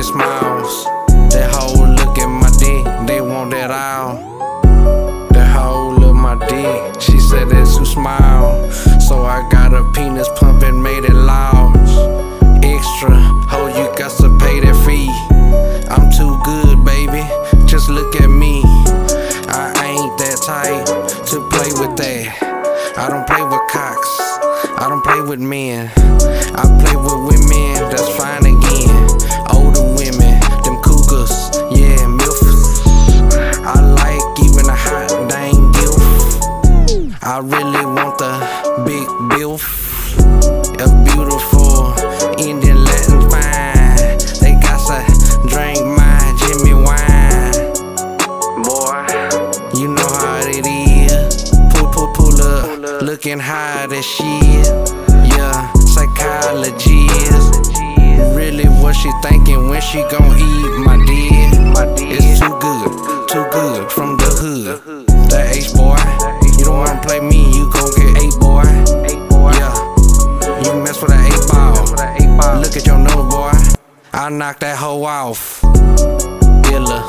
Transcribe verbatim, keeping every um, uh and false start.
smiles. That hoe look at my dick, they want that all. That hoe look my dick, she said that's too small. So I got a penis pump and made it loud. Extra, hoe, you got to pay that fee. I'm too good, baby, just look at me. I ain't that type to play with that. I don't play with cocks, I don't play with men. I play with women that's fine again. Older women, them cougars, yeah, milfs. I like even a hot dang GILF. I really want the big bilf. A beautiful Indian Latin fine. They got to drink my Jimmy wine. Boy, you know how it is. Pull, pull, pull up, looking high as shit. Yeah, psychologist. Really what she thinking when she gon' eat my dick? It's too good, too good from the hood. That H boy, you don't wanna play me, you gon' get eight boy. Yeah, you mess with that eight ball. Look at your nose, boy. I knock that hoe off. Illa.